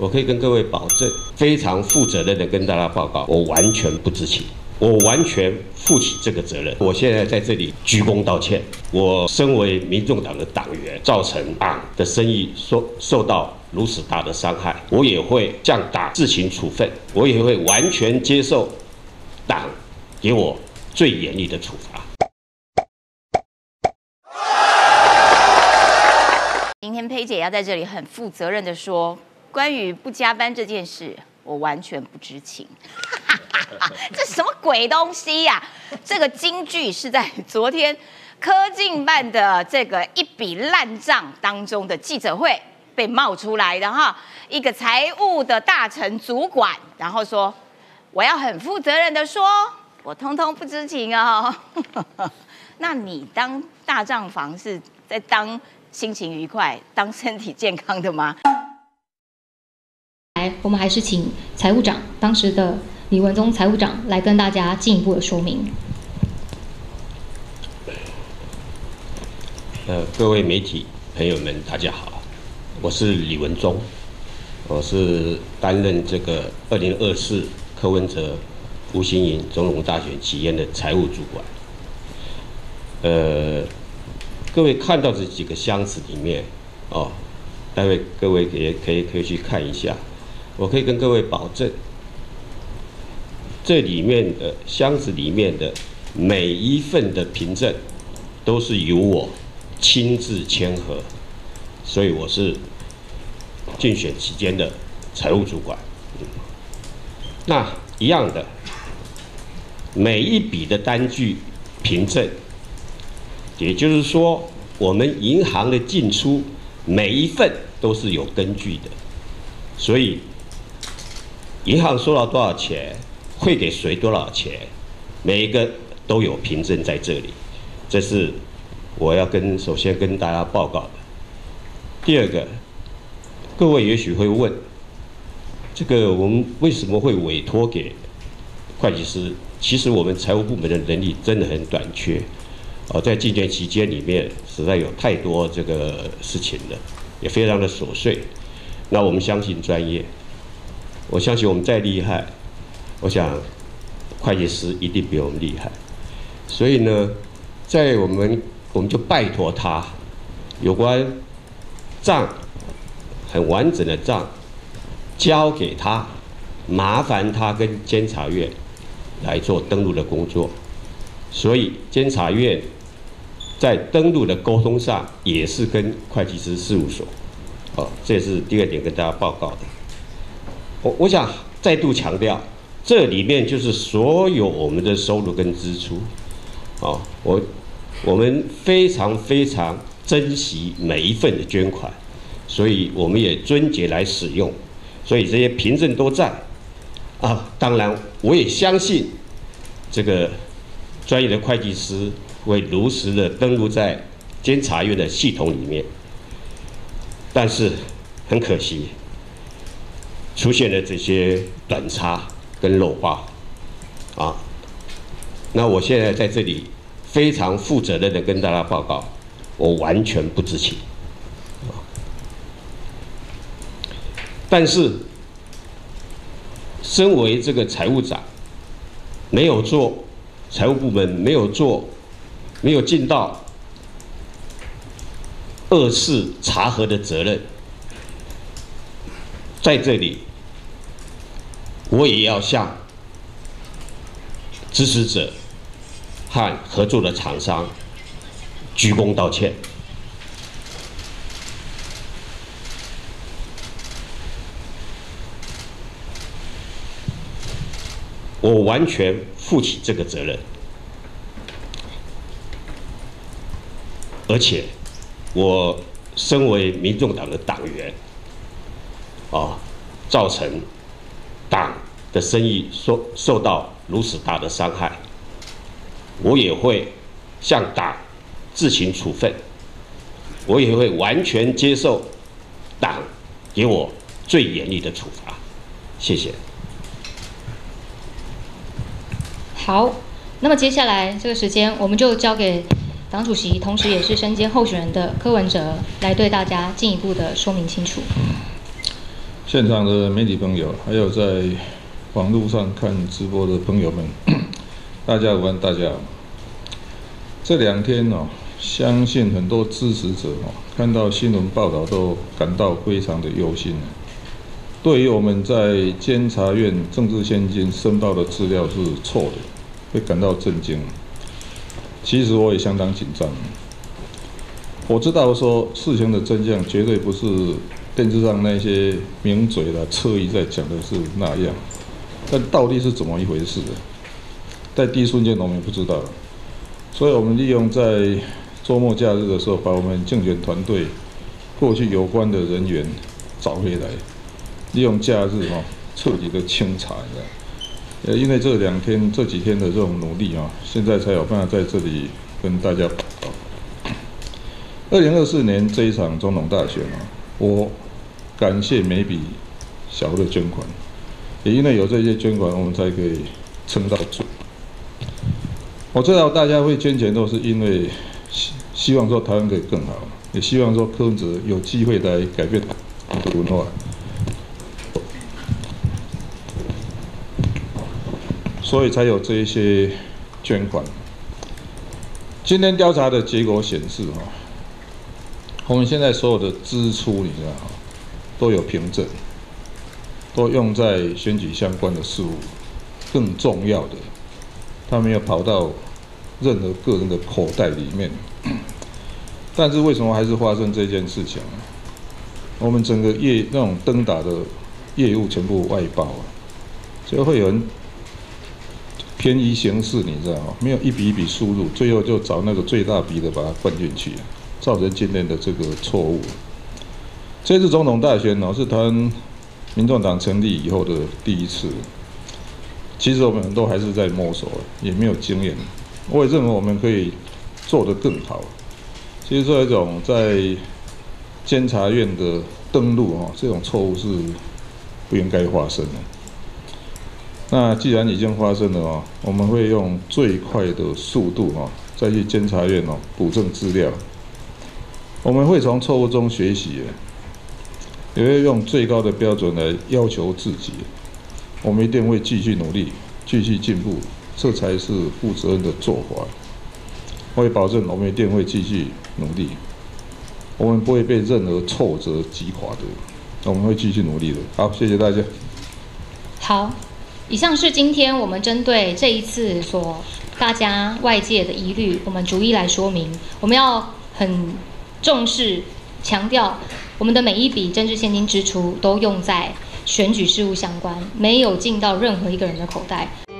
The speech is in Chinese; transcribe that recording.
我可以跟各位保证，非常负责任的跟大家报告，我完全不知情，我完全负起这个责任。我现在在这里鞠躬道歉。我身为民众党的党员，造成党的声誉受到如此大的伤害，我也会向党自行处分，我也会完全接受党给我最严厉的处罚。 今天佩姐要在这里很负责任的说，关于不加班这件事，我完全不知情。这什么鬼东西呀、这个金句是在昨天科进办的这个一笔烂账当中的记者会被冒出来的哈。一个财务的大臣主管，然后说我要很负责任的说，我通通不知情哦。那你当大账房是在当心情愉快、当身体健康的吗？ 我们还是请财务长，当时的李文宗财务长来跟大家进一步的说明。 各位媒体朋友们，大家好，我是李文宗，我是担任这个2024柯文哲吴欣盈总统大选期间的财务主管。各位看到这几个箱子里面，待会各位也可以去看一下。我可以跟各位保证，这里面的箱子里面的每一份的凭证，都是由我亲自签核，所以我是竞选期间的财务主管。那一样的，每一笔的单据凭证，也就是说，我们银行的进出每一份都是有根据的，所以银行收到多少钱，汇给谁多少钱，每一个都有凭证在这里，这是我要首先跟大家报告的。第二个，各位也许会问，这个我们为什么会委托给会计师？其实我们财务部门的能力真的很短缺。在竞选期间里面，实在有太多这个事情了，也非常的琐碎。那我们相信专业，我相信我们再厉害，我想会计师一定比我们厉害。所以呢，在我们就拜托他，有关账很完整的账交给他，麻烦他跟监察院来做登录的工作。所以监察院在登录的沟通上也是跟会计师事务所，这也是第二点跟大家报告的。我想再度强调，这里面就是所有我们的收入跟支出，我们非常非常珍惜每一份的捐款，所以我们也遵节来使用，所以这些凭证都在。当然我也相信这个专业的会计师会如实的登录在监察院的系统里面，但是很可惜，出现了这些短差跟漏报，那我现在在这里非常负责任的跟大家报告，我完全不知情，但是身为这个财务长，没有做财务部门没有尽到2次查核的责任，在这里我也要向支持者和合作的厂商鞠躬道歉。我完全负起这个责任，而且我身为民众党的党员，造成党的声誉受到如此大的伤害，我也会向党自行处分，我也会完全接受党给我最严厉的处罚。谢谢。 好，那么接下来这个时间，我们就交给党主席，同时也是身兼候选人的柯文哲来对大家进一步的说明清楚。 现场的媒体朋友，还有在网络上看直播的朋友们，大家午安，大家好。这2天哦，相信很多支持者哦，看到新闻报道都感到非常的忧心。对于我们在监察院政治现金申报的资料是错的，会感到震惊。其实我也相当紧张。我知道说事情的真相绝对不是电视上那些名嘴啦、侧翼在讲的是那样，但到底是怎么一回事的，在第一瞬间我们也不知道。所以我们利用在周末假日的时候，把我们竞选团队过去有关的人员找回来，利用假日彻底的清查。因为这几天的这种努力现在才有办法在这里跟大家报告。2024年这一场总统大选我感谢每笔小额的捐款，也因为有这些捐款，我们才可以撑到住。我知道大家会捐钱，都是因为希望说台湾可以更好，也希望说柯文哲有机会来改变文化，所以才有这一些捐款。今天调查的结果显示我们现在所有的支出，你知道都有凭证，都用在选举相关的事务。更重要的，它没有跑到任何个人的口袋里面。但是为什么还是发生这件事情呢？我们整个那种登打的业务全部外包所以会有人偏移形式，你知道吗？没有一笔一笔输入，最后就找那个最大笔的把它灌进去，造成今天的这个错误。这次总统大选是台湾民众党成立以后的第一次。其实我们都还是在摸索，也没有经验。我也认为我们可以做得更好。其实这种在监察院的登录这种错误是不应该发生的。那既然已经发生了我们会用最快的速度再去监察院补正资料。我们会从错误中学习，也会用最高的标准来要求自己。我们一定会继续努力，继续进步，这才是负责任的做法。我也保证，我们一定会继续努力，我们不会被任何挫折击垮的，我们会继续努力的。好，谢谢大家。 好，以上是今天我们针对这一次大家外界的疑虑，我们逐一来说明。我们要很重视、强调，我们的每一笔政治现金支出都用在选举事务相关，没有进到任何一个人的口袋。